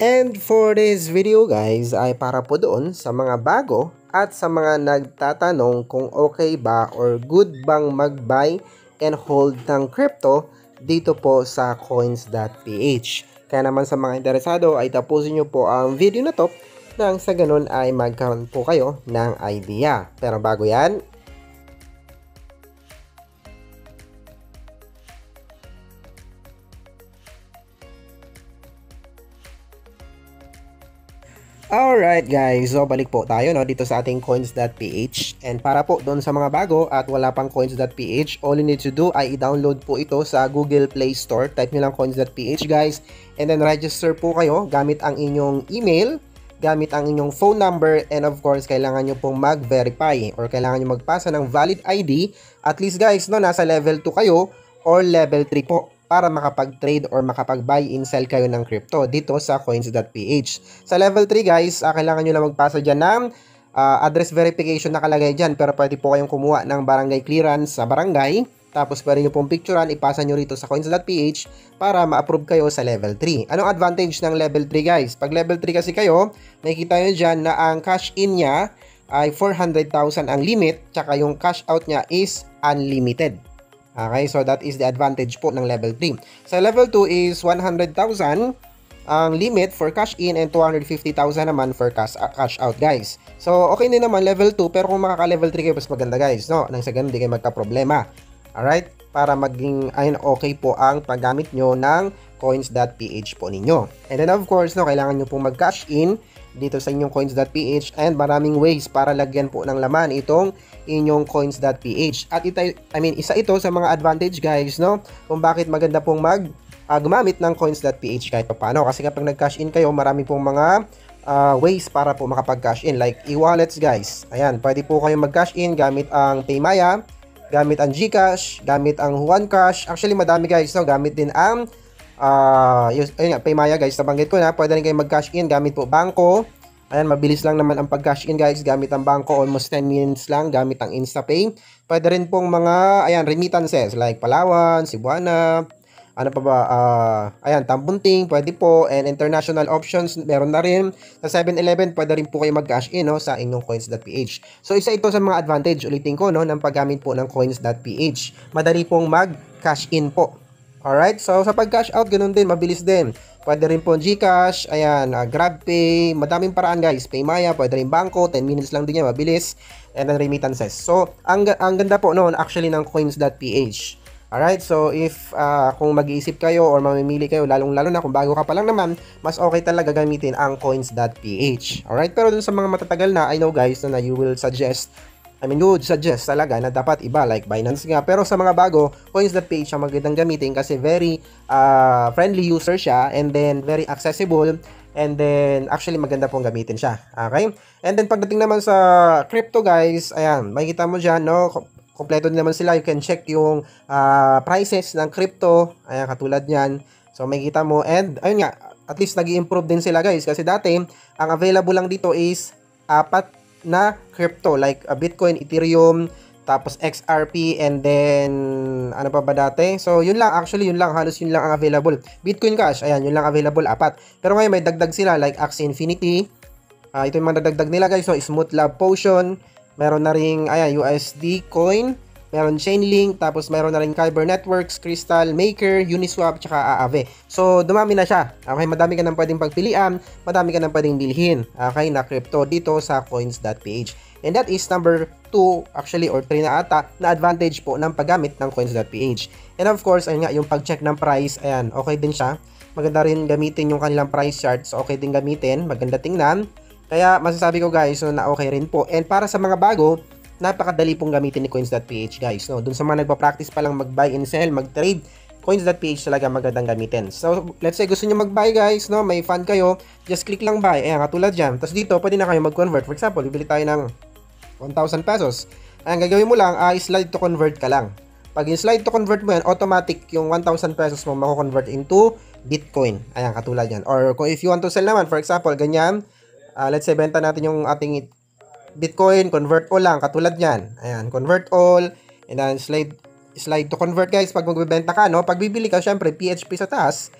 And for this video guys ay para po doon sa mga bago at sa mga nagtatanong kung okay ba or good bang mag-buy and hold ng crypto dito po sa coins.ph. Kaya naman sa mga interesado ay tapusin nyo po ang video na to nang sa ganun ay magkaroon po kayo ng idea. Pero bago yan, alright guys, so balik po tayo dito sa ating coins.ph. And para po doon sa mga bago at wala pang coins.ph, all you need to do ay i-download po ito sa Google Play Store. Type nyo lang coins.ph guys, and then register po kayo gamit ang inyong email, gamit ang inyong phone number, and of course kailangan nyo pong mag-verify or kailangan nyo magpasa ng valid ID. At least guys, nasa level 2 kayo or level 3 po para makapag-trade or makapag-buy and sell kayo ng crypto dito sa coins.ph. Sa level 3 guys, kailangan nyo lang magpasa dyan ng address verification nakalagay dyan, pero pwede po kayong kumuha ng barangay clearance sa barangay, tapos pwede nyo pong picturean, ipasa nyo rito sa coins.ph para ma-approve kayo sa level 3. Anong advantage ng level 3 guys? Pag level 3 kasi kayo, makikita nyo dyan na ang cash in nya ay 400,000 ang limit, tsaka yung cash out nya is unlimited. Okay, so that is the advantage po ng level 3. Sa level 2 is 100,000 ang limit for cash in and 250,000 naman for cash out guys. So okay din naman level 2, pero kung makaka-level 3 kayo mas maganda guys, nang sa ganun di kayo magka-problema. Alright, para maging okay po ang paggamit nyo ng coins.ph po ninyo. And then of course, kailangan nyo pong mag-cash in dito sa inyong coins.ph, and maraming ways para lagyan po ng laman itong inyong coins.ph. At isa ito sa mga advantage guys, kung bakit maganda pong gumamit ng coins.ph kahit paano. Kasi kapag nag-cash in kayo, marami pong mga ways para po makapag-cash in, like e-wallets guys. Ayan, pwede po kayo mag-cash in gamit ang Paymaya, gamit ang GCash, gamit ang Juan Cash. Actually madami guys, gamit din ang Paymaya guys, nabanggit ko na. Pwede rin kayo mag-cash in gamit po bangko. Ayan, mabilis lang naman ang pag-cash in guys gamit ang bangko, almost 10 minutes lang gamit ang InstaPay. Pwede rin pong mga remittances like Palawan, Cebuana, ano pa ba, Tambunting, pwede po, and international options meron na rin. Sa 7-Eleven pwede rin po kayo mag-cash in sa inyong coins.ph. So isa ito sa mga advantage, ulitin ko, ng paggamit po ng coins.ph. Madali pong mag-cash in po. Alright, so sa pag-cash out, ganun din, mabilis din. Pwede rin po GCash, GrabPay, madaming paraan guys. Paymaya, pwede rin bangko, 10 minutes lang din yan, mabilis. And then remittances. So, ang ganda po noon actually ng coins.ph. Alright, so if kung mag-iisip kayo or mamimili kayo, lalong-lalo na kung bago ka pa lang naman, mas okay talaga gamitin ang coins.ph. Alright, pero dun sa mga matatagal na, I know guys na you will suggest, would suggest talaga na dapat iba like Binance nga. Pero sa mga bago, coins.ph ang magandang gamitin kasi very friendly user siya, and then very accessible, and then actually maganda pong gamitin siya. Okay? And then pagdating naman sa crypto guys, ayan, makikita mo dyan, kompleto din naman sila. You can check yung prices ng crypto. Ayan, katulad yan. So makikita mo, and ayun nga, at least nag-i-improve din sila guys, kasi dati ang available lang dito is 4 na crypto like Bitcoin, Ethereum, tapos XRP, and then ano pa ba dati? So yun lang, actually yun lang, halos yun lang ang available. Bitcoin Cash, ayan, yun lang available, 4. Pero ngayon may dagdag sila like Axie Infinity. Ito yung mga dagdag nila guys. So Smooth Lab Potion, meron na ring USD Coin, meron Chainlink, tapos meron na rin Kyber Networks, Crystal, Maker, Uniswap, tsaka Aave. So, dumami na siya. Okay, madami ka nang pwedeng pagpilian, madami ka nang pwedeng bilhin, okay, na crypto dito sa coins.ph. And that is number 2, actually, or 3 na ata, na advantage po ng paggamit ng coins.ph. And of course, ayun nga, yung pag-check ng price, ayan, okay din siya. Maganda rin gamitin yung kanilang price chart, so okay din gamitin, maganda tingnan. Kaya, masasabi ko guys, na okay rin po. And para sa mga bago, napakadali pong gamitin ni coins.ph guys, Dun sa mga nagpa-practice pa lang mag-buy and sell, mag-trade, coins.ph talaga magandang gamitin. So, let's say gusto niyo mag-buy guys, may fund kayo, just click lang buy. Ayan, katulad dyan. Tapos dito, pwede na kayo mag-convert. For example, bibili tayo ng 1,000 pesos. Ayan, gagawin mo lang, slide to convert ka lang. Pag yung slide to convert mo yan, automatic yung 1,000 pesos mo mako-convert into Bitcoin. Ayan, katulad yan. Or kung if you want to sell naman, for example, ganyan, let's say benta natin yung ating Bitcoin, convert all lang, katulad yan. Ayan, convert all, and then slide to convert guys. Pag magbebenta ka, pag bibili ka, syempre PHP sa taas,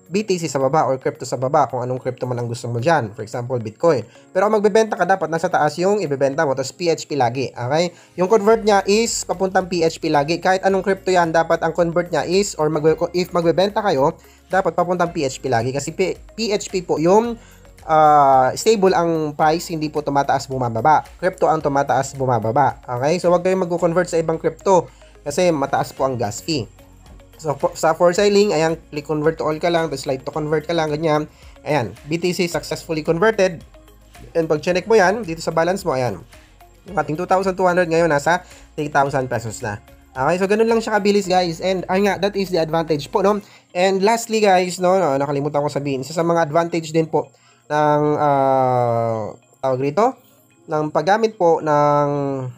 BTC sa baba or crypto sa baba kung anong crypto man ang gusto mo dyan. For example, Bitcoin. Pero ang magbebenta ka dapat nasa taas yung ibebenta mo. Tapos PHP lagi. Okay? Yung convert niya is papuntang PHP lagi. Kahit anong crypto yan, dapat ang convert niya is or if magbebenta kayo, dapat papuntang PHP lagi. Kasi PHP po yung stable ang price, hindi po tumataas bumababa. Crypto ang tumataas bumababa. Okay? So wag kayong mag-convert sa ibang crypto kasi mataas po ang gas fee. So, sa for selling, ayan, click convert to all ka lang, tapos slide to convert ka lang, ganyan. Ayan, BTC successfully converted. And pag check mo yan, dito sa balance mo, ayan. Yung ating 2,200 ngayon, nasa 3,000 pesos na. Okay, so ganun lang siya kabilis, guys. And, ayun nga, that is the advantage po, no? And lastly, guys, no, nakalimutan ko sabihin, isa sa mga advantage din po ng, tawag rito, ng paggamit po ng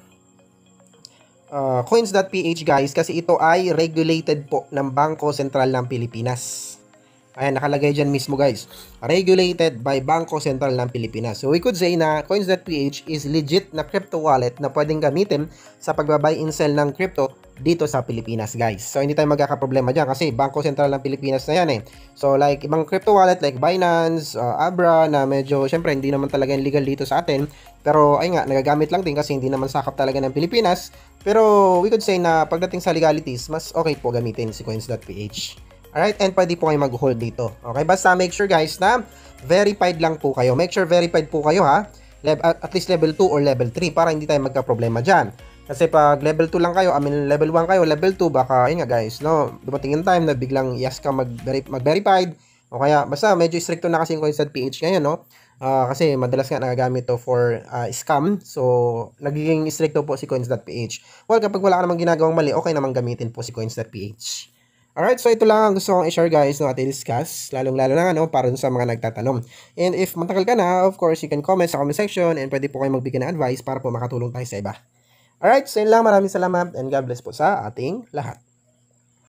coins.ph guys, kasi ito ay regulated po ng Bangko Sentral ng Pilipinas. Ayan, nakalagay dyan mismo guys. Regulated by Bangko Sentral ng Pilipinas. So we could say na coins.ph is legit na crypto wallet na pwedeng gamitin sa pagbabay and sell ng crypto dito sa Pilipinas guys. So hindi tayo magkakaproblema dyan kasi Bangko Sentral ng Pilipinas na yan eh. So like ibang crypto wallet like Binance, Abra na medyo syempre hindi naman talaga legal dito sa atin. Pero ay nga, nagagamit lang din kasi hindi naman sakop talaga ng Pilipinas. Pero we could say na pagdating sa legalities, mas okay po gamitin si coins.ph. Alright, and pwede po kayo mag-hold dito. Okay, basta make sure guys na verified lang po kayo. Make sure verified po kayo ha. At least level 2 or level 3 para hindi tayo magka-problema dyan. Kasi pag level 2 lang kayo, level 1 kayo, level 2, baka, yun nga guys, no, dumating yung time na biglang yes ka mag-verified, o kaya, basta medyo stricto na kasi yung coins.ph ngayon, no, kasi madalas nga nagagamit to for scam, so, nagiging stricto po si coins.ph. Well, kapag wala ka namang ginagawang mali, okay namang gamitin po si coins.ph. Alright, so ito lang ang gusto kong i-share guys, no, at i-discuss, lalong-lalo na ano, para sa mga nagtatanong. And if matagal ka na, of course, you can comment sa comment section and pwede po kayo magbigay ng advice para po makatulong tayo sa iba. Alright, so yun lang. Maraming salamat and God bless po sa ating lahat.